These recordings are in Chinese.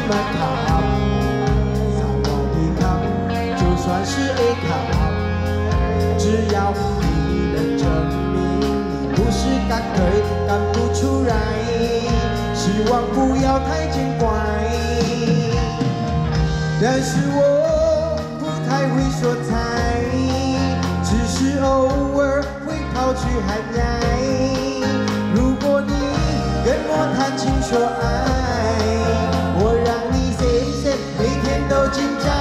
么好，萨瓦迪卡，就算是 A 卡，只要你能证明你不是干腿干不出来，希望不要太见怪。但是我不太会说菜，只是偶尔会跑去喊爱。如果你跟我谈情说爱，我让你谢每天都精彩。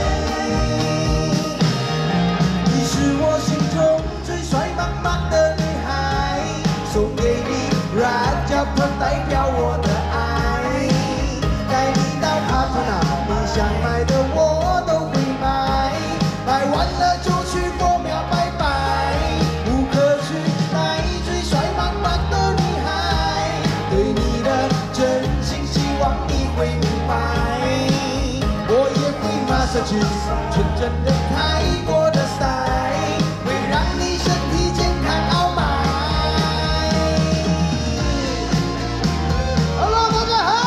你是我心中最帅棒棒的女孩，送给你 Rajapan 代表我的爱，带你到帕图纳，你想买的我都会买，买完了就去佛庙拜拜。无可取代最帅棒棒的女孩，对你的真心希望你会明白。我也会马上去纯真的泰国的 style， 会让你身体健康傲慢。Hello， 大家好。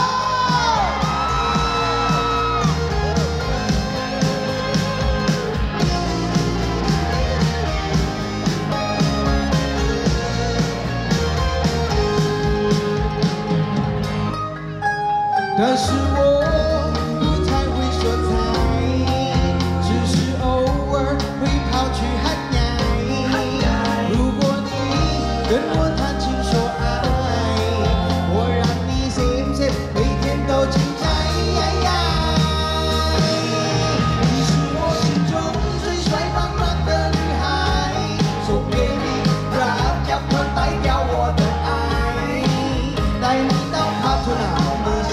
但是我不太会说菜，只是偶尔会跑去喊爱。如果你跟我谈情说爱，我让你每天都精彩。你是我心中最帅棒棒的女孩，送给你 Rajapan 代表我的爱，带你到帕图纳。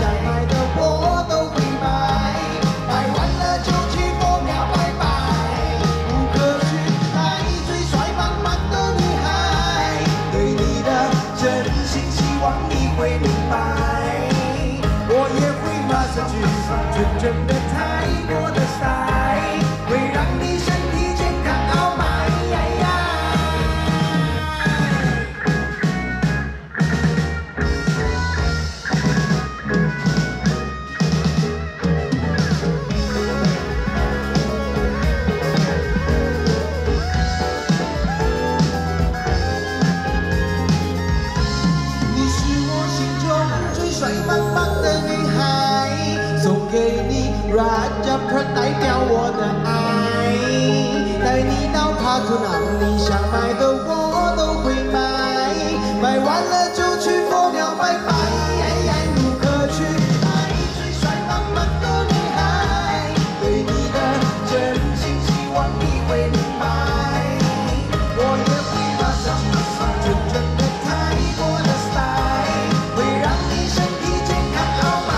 会明白，我也会马上去纯正的泰国的 style， 会让你身体健康傲慢。Rajapan 代表我的爱，带你到帕图纳，你想买的我都会买，买完了就去佛庙拜拜。无可取代最帅棒棒的女孩，对你的真心希望你会明白。我也会马上去纯正的泰国的 style， 会让你身体健康傲慢。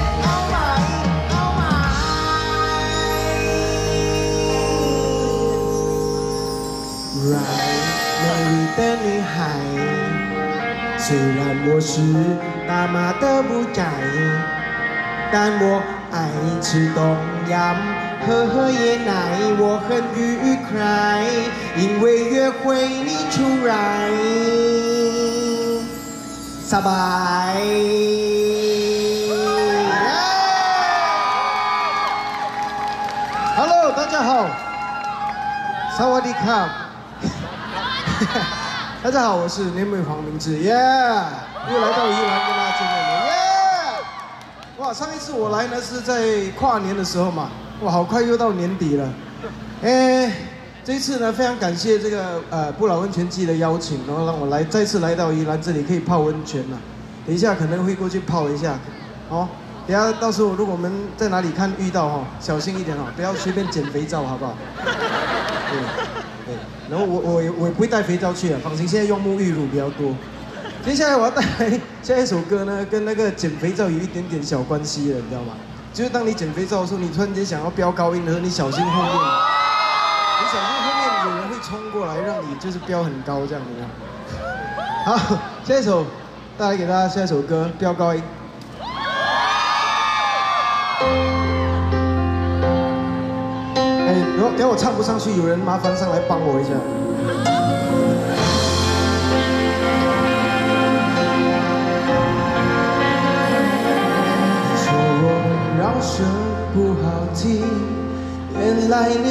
美丽的女孩，虽然我是大马的不宅，但我爱吃冬阴喝椰奶，我很愉快，因为约会你出来，撒拜。Hello， 大家好，萨瓦迪卡。大家好，我是年美黄明志，又来到宜兰跟大家见面了，哇，上一次我来呢是在跨年的时候嘛，哇，好快又到年底了，这一次呢非常感谢这个不老温泉季的邀请，然后让我再次来到宜兰这里可以泡温泉了，等一下可能会过去泡一下，哦，等一下到时候如果我们在哪里遇到哈，小心一点哦，不要随便捡肥皂，好不好？对。然后我也不会带肥皂去了，放心，现在用沐浴乳比较多。接下来我要带来下一首歌呢，跟那个捡肥皂有一点点小关系了，你知道吗？就是当你捡肥皂的时候，你突然间想要飙高音的时候，你小心后面，你小心后面有人会冲过来，让你就是飙很高这样子。好，下一首带来给大家下一首歌，飙高音。等下我唱不上去，有人麻烦上来帮我一下。你说我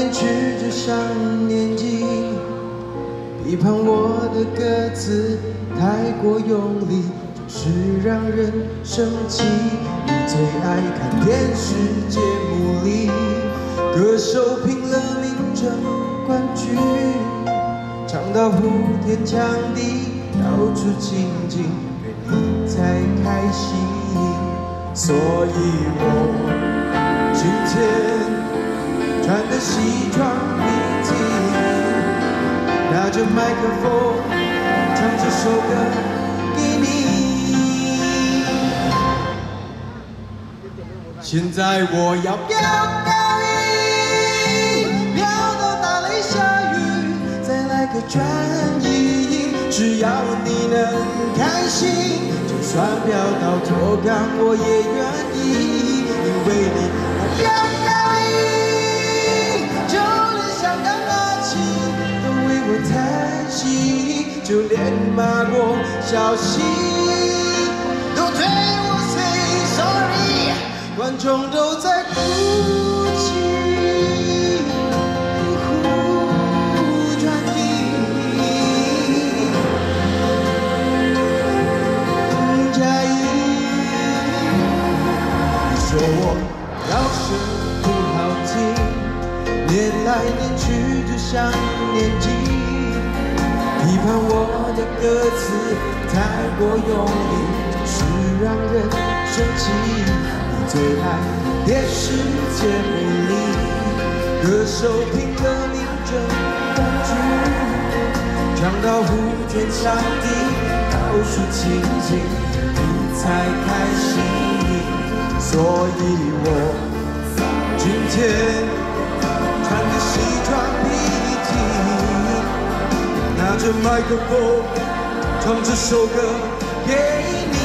年吃着上年纪，批判我的歌词太过用力，就是让人生气。你最爱看电视节目里，歌手评了名争冠军，唱到呼天抢地，到处亲近，对你才开心。所以我今天穿的西装笔挺，拿着麦克风唱这首歌给你。现在我要飙高音，飙到打雷下雨，再来个转移，只要你能开心，就算飙到脱岗我也愿意，因为你我飙高音，就连香港阿七都为我叹息，就连马国小溪都对我 say sorry， 观众都在哭泣。说我饶舌不好听，年来年去就像年纪，批判我的歌词太过用力，就是让人生气。你最爱电视节目里，歌手评了名争冠军，唱到呼天抢地，到处亲近，你才开心。所以我今天穿着西装笔挺，拿着麦克风唱这首歌给你。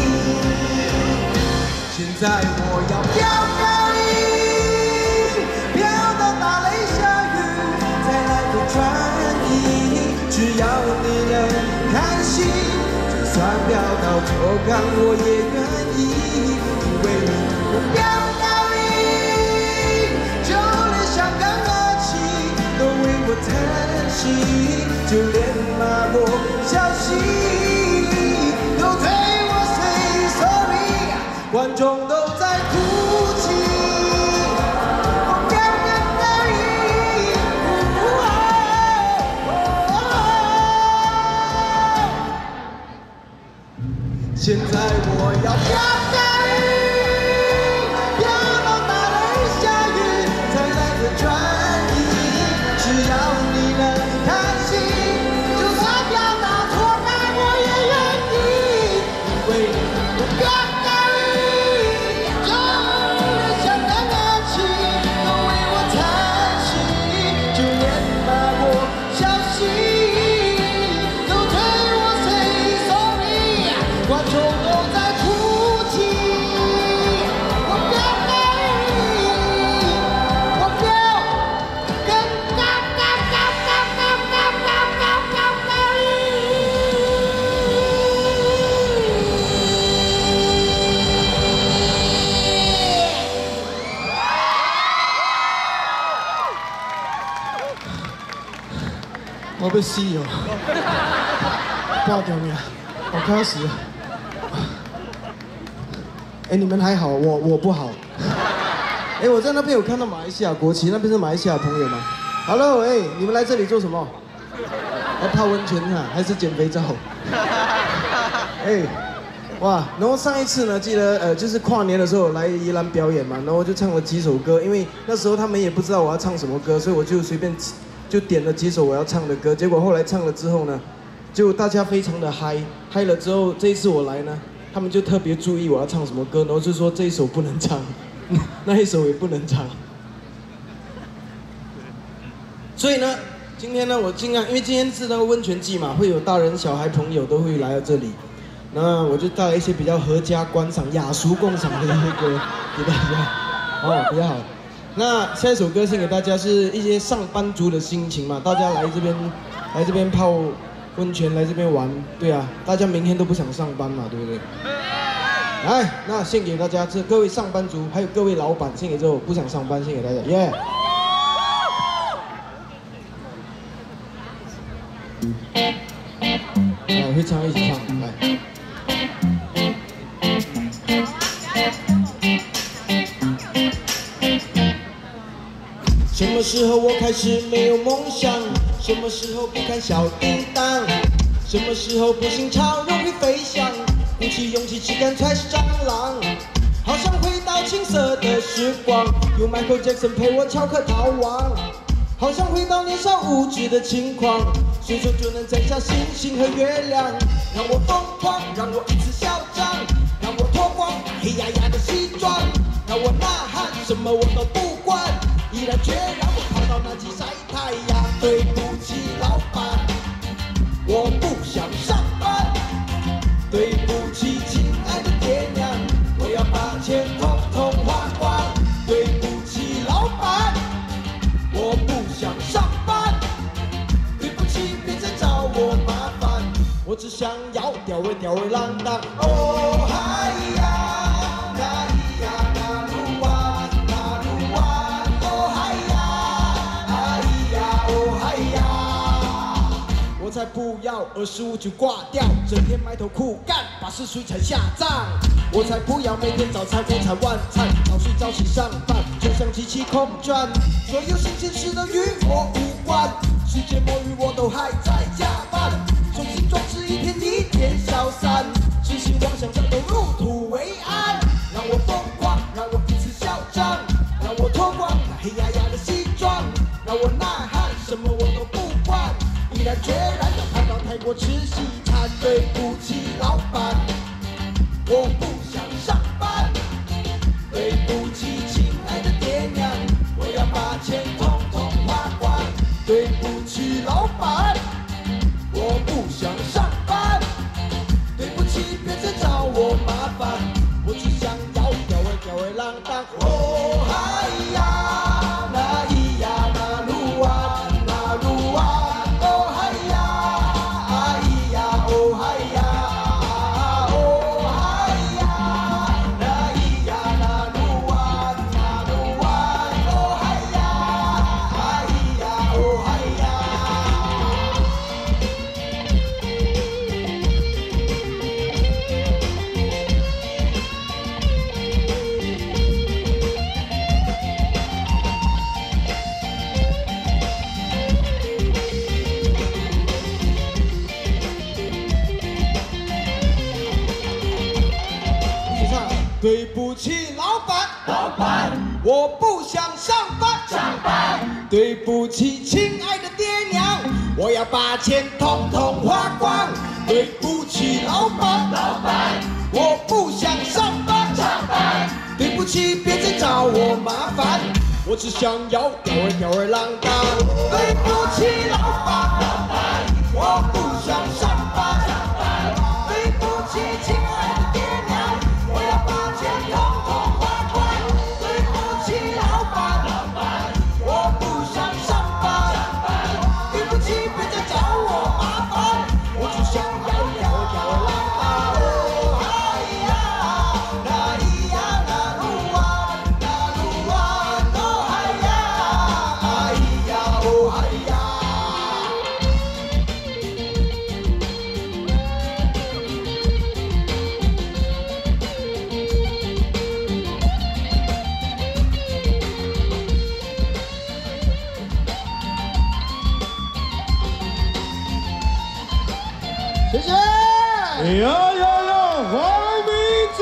现在我要飙高音，飙到打雷下雨，再来个转移，只要你能开心，就算飙到脱岗我也愿意。为你我飙高音，就连香港阿七都为我叹息，就连马国小溪都对我 say sorry， 观众都在哭泣。我飙高音，现在我要飙高音。转移，只要你能开心，就算飙到脱岗我也愿意，因为我飙高音，就连香港阿七都为我叹息，就连马国小溪都对我 say sorry， 观众都在哭泣。我被死了，爆掉你啊！我快要死了。哎，你们还好，我不好。哎，我在那边有看到马来西亚国旗，那边是马来西亚朋友吗 ？Hello， 哎，你们来这里做什么？来泡温泉啊，还是减肥皂？哎，哇！然后上一次呢，记得就是跨年的时候来宜兰表演嘛，然后我就唱了几首歌，因为那时候他们也不知道我要唱什么歌，所以我就随便。就点了几首我要唱的歌，结果后来唱了之后呢，就大家非常的嗨了之后，这一次我来呢，他们就特别注意我要唱什么歌，然后就说这一首不能唱，那一首也不能唱。所以呢，今天呢，我尽量，因为今天是那个温泉季嘛，会有大人小孩朋友都会来到这里，那我就带来一些比较合家观赏、雅俗共赏的一些歌给大家，比较好。那下一首歌献给大家是一些上班族的心情嘛，大家来这边泡温泉，来这边玩，对啊，大家明天都不想上班嘛，对不对？来，那献给大家，各位上班族，还有各位老板，献给这首不想上班，献给大家，耶！ 以唱一起唱，来。什么时候我开始没有梦想？什么时候不敢小叮当？什么时候不心潮容易飞翔？鼓起勇气只敢踩是蟑螂。好想回到青涩的时光，有 Michael Jackson 陪我翘课逃亡。好想回到年少无知的轻狂，随手就能摘下星星和月亮。让我疯狂，让我一次嚣张，让我脱光黑压压的西装，让我呐喊，什么我都不管，毅然决然我跑到南极晒太阳。对不起老板，我不想上班。对不起亲爱的爹娘，我要把钱统统花光。对不起老板，我不想上班。对不起别再找我麻烦，我只想要吊儿吊儿郎当。哦嗨呀，那咿呀那鲁哇那鲁哇，哦嗨呀，哎呀哦嗨呀。我才不要25就挂掉，整天埋头苦干，把事水产下葬。我才不要每天早餐、午餐、晚餐，早睡早起上班，就像机器空转。所有新鲜事都与我无关，世界末日我都还在加班。雄心壮志一天一天消散，痴心妄想战斗入土为安。让我疯狂，让我一次嚣张，让我脱光那黑压压的西装，让我呐喊，什么我都不管，毅然决然地跑到泰国吃西餐。对不起老板，我不想上班。对不起亲爱的爹娘，我要把钱统统花光。对不起老板，我不想上班。对不起别再找我麻烦，我只想要吊儿郎当。哦嗨呀，那咿呀那鲁哇那鲁哇，哦嗨呀，哎呀哦嗨呀，哦嗨呀，那咿呀那鲁哇那鲁哇，哦嗨呀，哎呀哦嗨呀。一起唱。对不起老板，老板，我不想上班，上班。对不起亲爱的爹娘，我要把钱统统花光。对不起老板，老板，我不想上班，上班。对不起别再找我麻烦，我只想要吊儿郎当。对不起老板，老板，我不想上班，上班。对不起亲爱的爹娘，我要把钱统统花光。对不起老板，老板，我不想上班，上班。对不起别再找我麻烦，我只想要吊儿郎当。哦嗨呀，那咿呀那鲁哇那鲁哇，哦嗨呀，哎呀哦嗨呀。谢谢。 有，黄明志，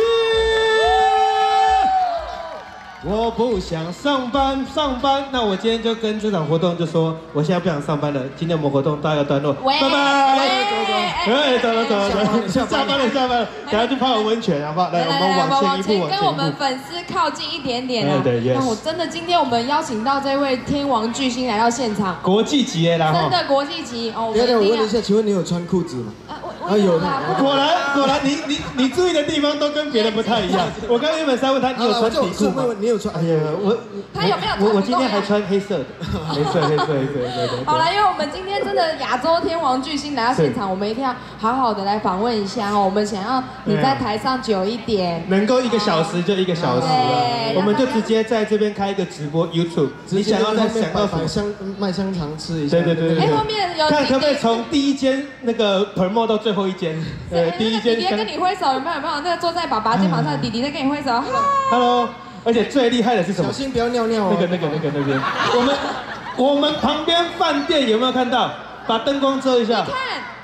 我不想上班，那我今天就跟这场活动就说，我现在不想上班了。今天我们活动到一个段落，拜拜。走了，下班了，等下去泡个温泉，好不好？来，我们往前一步， 跟我们粉丝靠近一点点啊！ 对， 那我真的今天我们邀请到这位天王巨星来到现场， 国际级的啦， 真的国际级哦！ 我问一下，请问你有穿裤子吗？ 我有的。 果然，你注意的地方都跟别人不太一样。我刚原本是要问他，你有穿底裤吗？ 你有穿？哎呀， 他有没有？ 我今天还穿黑色的，黑色，对。 好了，因为我们今天真的亚洲天王巨星来到现场，我们一定要好好的来访问一下哦。我们想要你在台上久一点， 能够1个小时就1个小时了，我们就直接在这边开一个直播 YouTube， 你想要到什么？ 卖香肠吃一下。 对。 哎，后面有看可不可以从第一间那个 promo 到最最后一间， 第一间。弟弟在跟你挥手，有没有？那个坐在爸爸肩膀上的弟弟在跟你挥手。 Hello， 而且最厉害的是什么？ 小心不要尿尿哦。 那边，我们旁边饭店有没有看到？把灯光遮一下。 你看。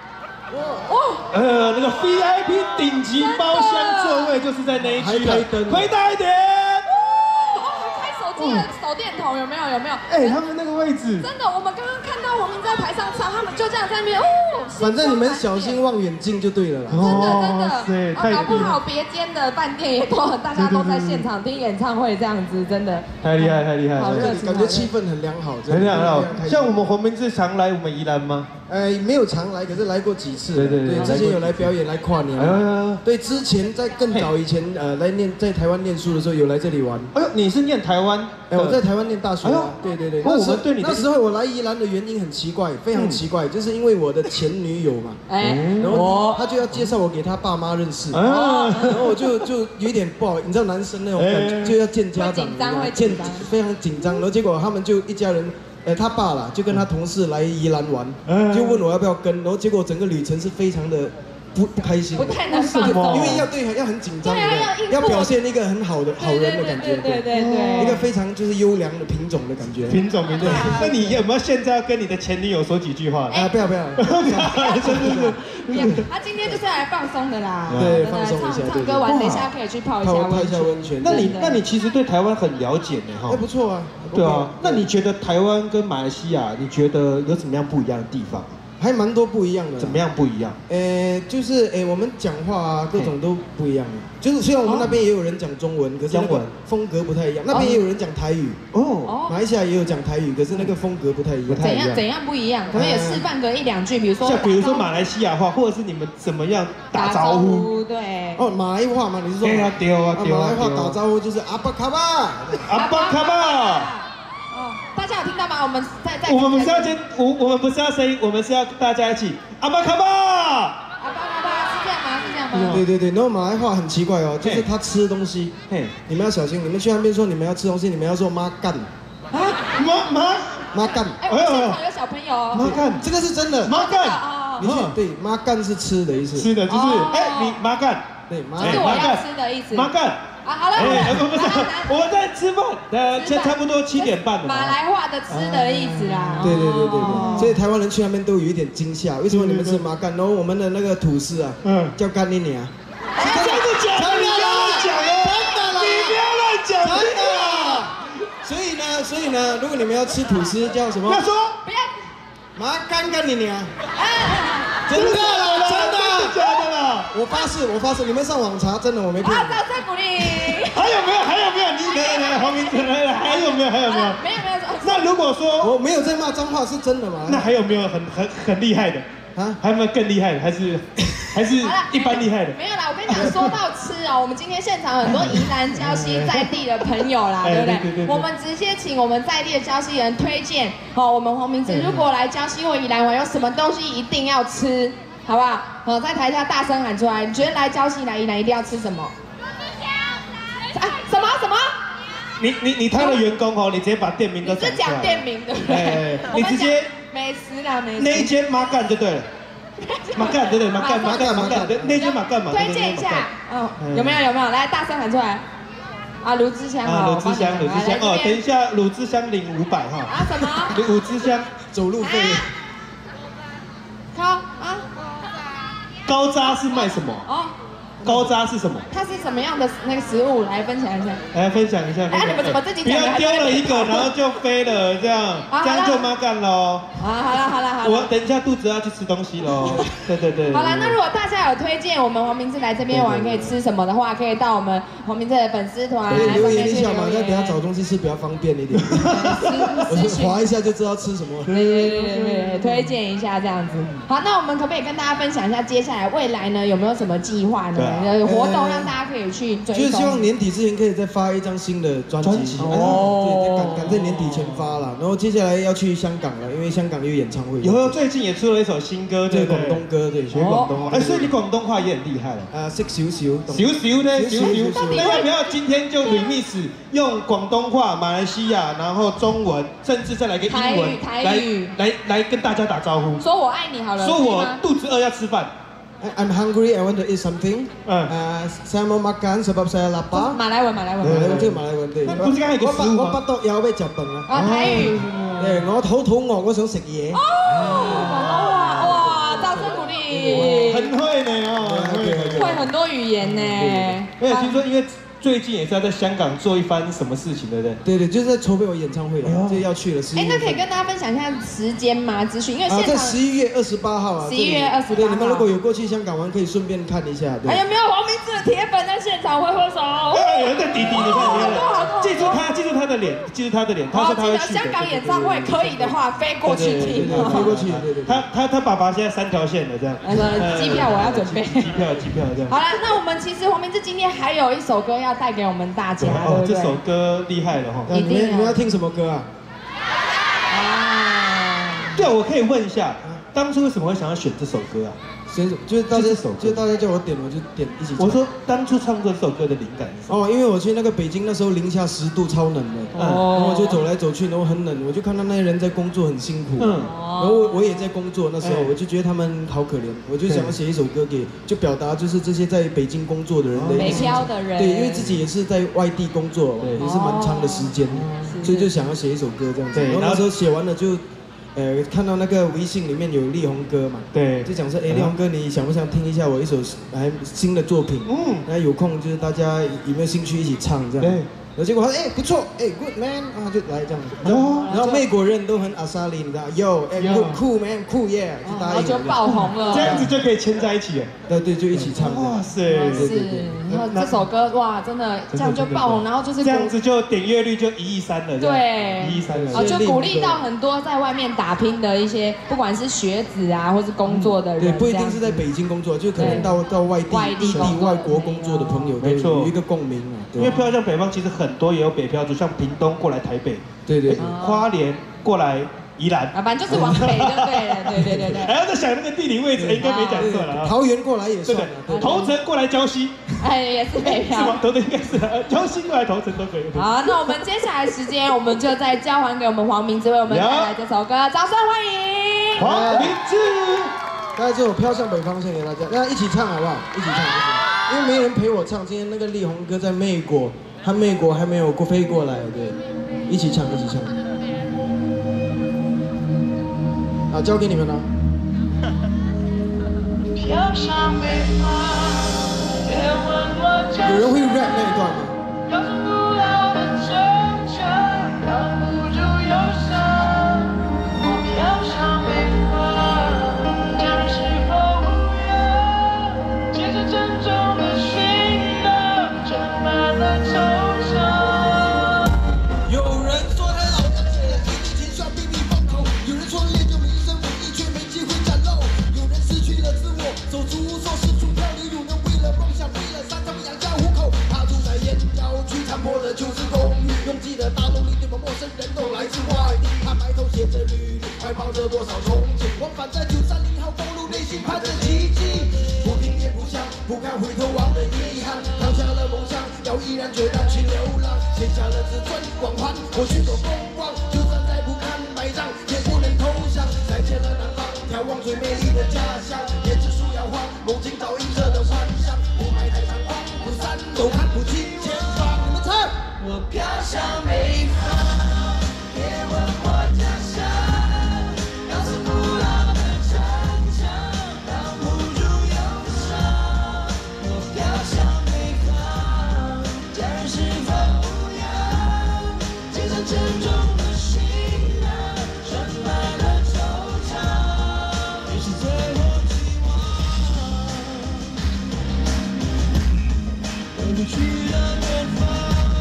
那个 VIP 顶级包厢座位就是在那一区了，推大一点。 开手机的手电筒有没有？ 他们那个位置， 真的，我们刚刚看到黄明在台上唱，他们就这样在那边反正你们小心望远镜就对了啦。 真的，搞不好别间的饭店也都大家都在现场听演唱会这样子，真的。 太厉害， 好热情， 感觉气氛很良好， 很良好。像我们黄明志常来我们宜兰吗？ 没有常来，可是来过几次。 对， 之前有来表演，来跨年。对，之前在更早以前，在台湾念书的时候有来这里玩。 哎呦，你是念台湾？ 我在台湾念大学。对。那时候我来宜兰的原因很奇怪，非常奇怪，就是因为我的前女友嘛，然后他就要介绍我给他爸妈认识，然后我就有点不好，你知道男生那种感觉，就要见家长，非常紧张，然后结果他们就一家人。他爸啦，就跟他同事来宜兰玩，就问我要不要跟，然后结果整个旅程是非常的不开心， 不太能放松， 因为要很紧张，要表现一个很好人的感觉， 对， 一个非常就是优良的品种的感觉， 品种。那你有没有现在要跟你的前女友说几句话？ 不要， 他今天就是要来放松的啦， 对，放松一下， 唱歌完等一下可以去泡一下温泉。 那你其实对台湾很了解呢，哈， 不错啊。 对啊，那你觉得台湾跟马来西亚，你觉得有什么样不一样的地方？ 还蛮多不一样的。 怎么样不一样？ 就是我们讲话啊，各种都不一样的。就是虽然我们那边也有人讲中文，可是那个风格不太一样。那边也有人讲台语马来西亚也有讲台语，可是那个风格不太一样。 怎样不一样？可不可以示范个一两句？比如说马来西亚话，或者是你们怎么样打招呼？ 对。 马来话嘛，你是说？ 对啊。 马来话打招呼就是阿巴卡巴， 阿巴卡巴。 大家有听到吗？我们我们不是要我们不是要声音，我们是要大家一起阿巴卡巴， 是这样吗？ 对。然后马来话很奇怪哦，就是他吃东西，你们要小心，你们去那边说你们要吃东西，你们要说妈干。妈干。 现场有小朋友。 妈干， 这个是真的。 妈干。 你去对，妈干是吃的意思。 吃的就是你妈干。 对， 这是我要吃的意思。 妈干。 好了， 不是，我在吃饭，差不多7点半了。 马来话的吃的意思啦。 对，所以台湾人去那边都有一点惊吓，为什么你们吃麻干，然后我们的那个吐司啊，叫干你娘。 真的假的？你不要乱讲哦！你不要乱讲！ 真的。所以呢，如果你们要吃吐司，叫什么？ 要说不要。 麻干你娘。 真的假的啦？ 我发誓，你们上网查，真的我没骗。 再鼓励。 还有没有？你黄明哲还有没有？ 没有。 那如果说我没有在骂脏话，是真的吗？ 那还有没有很厉害的啊？还有没有更厉害的？还是一般厉害的？ 没有啦，我跟你讲，说到吃哦，我们今天现场很多宜兰礁溪在地的朋友啦，对不对？我们直接请我们在地的礁溪人推荐我们黄明志，如果来礁溪或宜兰玩，有什么东西一定要吃，好不好？在台下大声喊出来，你觉得来礁溪来宜兰一定要吃什么？什么？ 你他的员工你直接把店名都讲出来。 你是讲店名的， 你直接美食啦，美食。 那一间麻干就对了。麻干对，麻干，那间麻干嘛。 推荐一下，有没有？来，大声喊出来。卤汁香卤汁香等一下卤汁香领500哈。 什么？ 卤汁香走路费。 高渣是卖什么？高渣是什么？ 它是什么样的那个食物？来分享一下。 来分享一下。 你们怎么自己不要丢了一个，然后就飞了，这样就麻干喽。 好了。 我等一下肚子要去吃东西喽。对。 好了，那如果大家有推荐我们黄明志来这边玩可以吃什么的话，可以到我们黄明志的粉丝团留言一下嘛，那等下找东西吃比较方便一点。我滑一下就知道吃什么。 对，推荐一下这样子。好，那我们可不可以跟大家分享一下接下来未来呢有没有什么计划呢？活动让大家可以去追踪。 就是希望年底之前可以再发一张新的专辑对，赶在年底前发了。然后接下来要去香港了，因为香港有演唱会。 最近也出了一首新歌， 对，广东歌，对，学广东话。 所以你广东话也很厉害了。 识少少。 那要不要今天就 remix 用广东话、马来西亚，然后中文，甚至再来个英文， 台语来跟大家打招呼。 说我爱你好了。 说我肚子饿要吃饭。 I'm hungry. I want to eat something. Saya mau makan sebab saya lapar. 马来文。 这个马来文对。 不是刚才有个食物吗？ 我肚腰要食饭啊。 台语。 对，我肚餓，我想食嘢。 哇，掌声鼓励。 很会呢哦， 会很多语言呢。 而且听说因为。最近也是要在香港做一番什么事情，对不对？ 对，就是在筹备我演唱会了，就要去了。 那可以跟大家分享一下时间吗？资讯，因为现场在11月28号啊。11 月28号。 对，你们如果有过去香港玩，可以顺便看一下。 还有没有黄明志的铁粉在现场挥挥手？ 有人在滴滴，你看，记住他的脸，他说他会去。 香港演唱会可以的话，飞过去听。 飞过去，对。 他爸爸现在3条线了，这样。 机票我要准备。 机票这样。 好了，那我们其实黄明志今天还有一首歌要带给我们大家，对不对？ 这首歌厉害了哈！ 你们要听什么歌啊？ 对，我可以问一下，当初为什么会想要选这首歌啊？就是大家叫我点，我就点一起唱。我说当初创作这首歌的灵感是因为我去那个北京那时候零下10度超冷的，然后我就走来走去，然后很冷，我就看到那些人在工作很辛苦，然后我也在工作，那时候我就觉得他们好可怜，我就想要写一首歌就表达就是这些在北京工作的人的北漂的人， 对，因为自己也是在外地工作，也是蛮长的时间，所以就想要写一首歌这样子，然后那时候写完了就。看到那个微信里面有力宏哥嘛，对，就讲说，力宏哥，你想不想听一下我一首新的作品？那有空就是大家有没有兴趣一起唱这样？对。然后结果他不错，good man 啊，就来这样。然后美国人都很阿莎莉，你知道 ，good cool man cool yeah， 就答应了。然后就爆红了。 这样子就可以牵在一起， 对，就一起唱。 哇塞， 是。然后这首歌哇，真的这样就爆红，然后就是这样子就点阅率就1亿3了。对 ，1 亿3了。 就鼓励到很多在外面打拼的一些，不管是学子啊，或是工作的人。 对，不一定是在北京工作，就可能到外地、外国工作的朋友，没错，有一个共鸣啊。 因为漂向北方其实很多也有北漂族，像屏东过来台北， 对， 花莲过来宜兰， 反正就是往北就对了，对。 还要再想那个地理位置，应该没讲错了。 桃园过来也算了， 头城过来礁溪， 也是北漂， 是吗？头城应该是礁溪过来头城都可以。 好，那我们接下来时间，我们就再交还给我们黄明志为我们带来这首歌，掌声欢迎黄明志。 大家这首《飘向北方》献给大家，大家一起唱好不好？一起唱，因为没人陪我唱。今天那个力宏哥在美国，他美国还没有飞过来，对，一起唱。好，交给你们了。有人会 rap 那一段吗？拥挤的大楼里，对吧？陌生人都来自外地，他埋头写着履历，怀抱着多少憧憬。往返在930号公路，内心盼着奇迹。不听也不想，不敢回头望的遗憾，放下了梦想，要毅然决然去流浪，卸下了自尊光环，或许多风光，就算再不堪百丈，也不能投降。再见了南方，眺望最美丽的家乡，也只树摇晃，梦境倒映着的幻想，雾霾太猖狂，不散都看不清前方。你们唱。我飘向北方，别问我家乡，高耸古老的城墙，挡不住忧伤。我飘向北方，家人是否无恙？肩上沉重的行囊，装满了惆怅，你是最后期望。回不去了远方。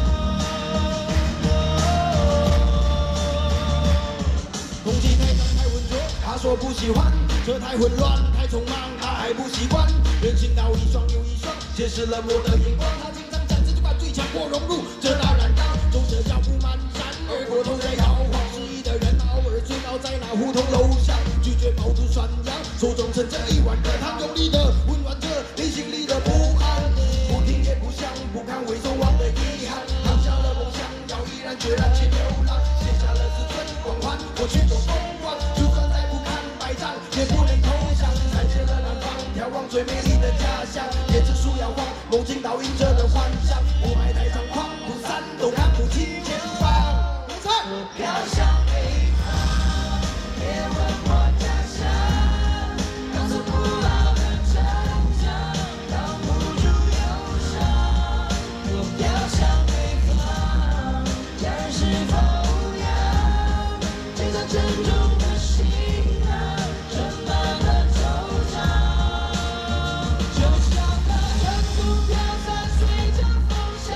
说不喜欢，这太混乱，太匆忙，他还不习惯。人行道一双又一双，揭示了我的眼光。他经常展示就把最强或融入，这大染缸，走着脚步蹒跚，而过头在摇晃。失意的人偶尔醉倒在那胡同楼下，拒绝爆出涮羊，手中盛着一碗热汤，用力的温暖着内心里的不安。不听也不想，不堪回首望的遗憾，放下了梦想，要毅然决然去流浪，卸下了自尊光环，过去多风光。也不能投降，再见了南方，眺望最美丽的家乡。椰子树摇晃，梦境倒映着的幻想。雾霾太猖狂，不散都看不清前方。我飘向北方，别问我家乡，高耸古老的城墙，挡不住忧伤。我飘向北方，家人是否无恙？肩上沉重的行囊，盛满了惆怅。就像那尘土飘散，随着风向，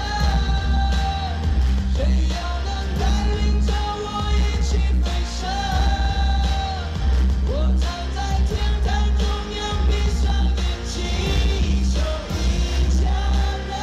谁要能带领着我一起飞翔？我站在天坛中央，闭上眼睛，就一家人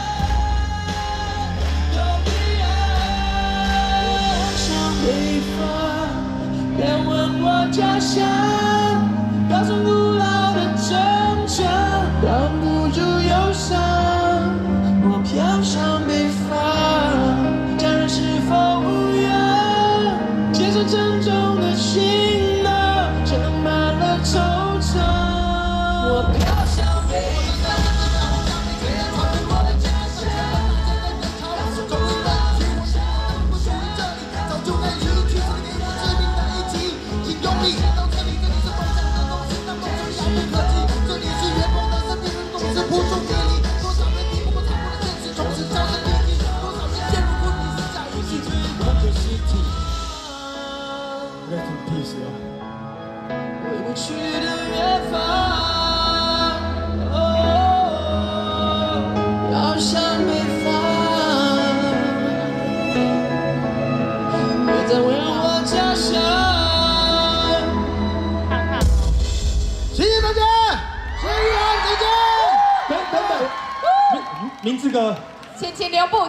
都平安。我向北方，别问我家乡，高耸古老的城墙，挡不住忧伤。我飘向北方，家人是否无恙？肩上沉重的行囊，盛满了惆怅。我飘向北方，别问我的家乡，高耸古老的城墙，不属于这里，早就该离去，所以你致命在一起，请用力到这里，这里是梦想的东西，那梦最遥不可及。这里是远方的身边人，总是扑朔迷离。多少人抵不过残酷的现实，从此销声匿迹。多少人陷入昏迷，剩下一具空的尸体。 Rest in peace 啊！ 回不去的远方，要向北方，别再问我家乡。 谢谢大家，谢谢玉兰，再见。 等，明志哥。 前留步。